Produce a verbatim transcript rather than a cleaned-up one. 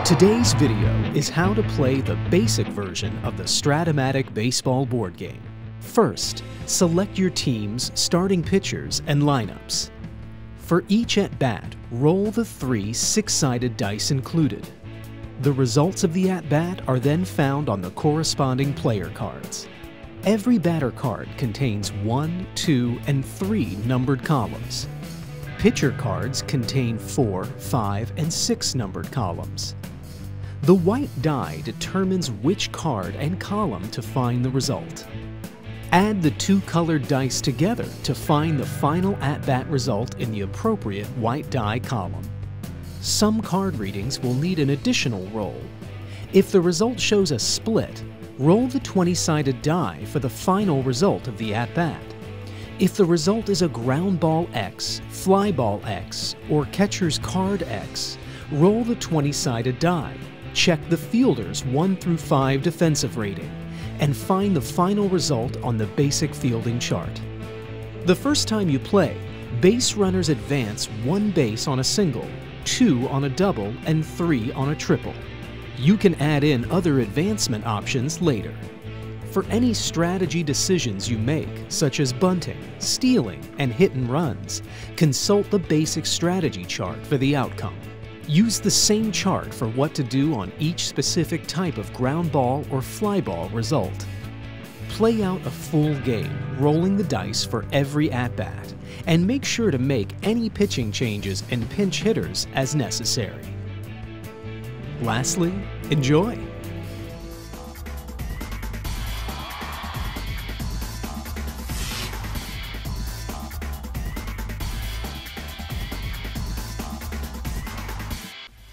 Today's video is how to play the basic version of the Strat-O-Matic baseball board game. First, select your team's starting pitchers and lineups. For each at-bat, roll the three six-sided dice included. The results of the at-bat are then found on the corresponding player cards. Every batter card contains one, two, and three numbered columns. Pitcher cards contain four, five, and six numbered columns. The white die determines which card and column to find the result. Add the two colored dice together to find the final at-bat result in the appropriate white die column. Some card readings will need an additional roll. If the result shows a split, roll the twenty-sided die for the final result of the at-bat. If the result is a ground ball X, fly ball X, or catcher's card X, roll the twenty-sided die. Check the fielder's one through five defensive rating, and find the final result on the basic fielding chart. The first time you play, base runners advance one base on a single, two on a double, and three on a triple. You can add in other advancement options later. For any strategy decisions you make, such as bunting, stealing, and hit and runs, consult the basic strategy chart for the outcome. Use the same chart for what to do on each specific type of ground ball or fly ball result. Play out a full game, rolling the dice for every at-bat, and make sure to make any pitching changes and pinch hitters as necessary. Lastly, enjoy!